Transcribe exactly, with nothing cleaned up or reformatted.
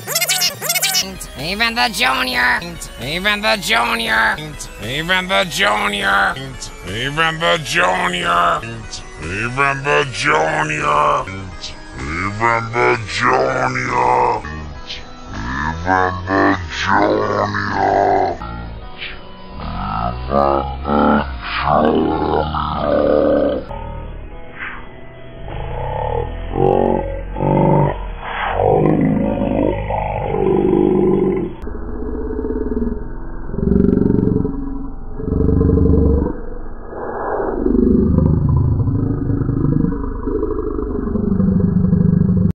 Even the junior, even the junior, even the junior, even the junior, even the junior, even the junior, even the junior, even the junior.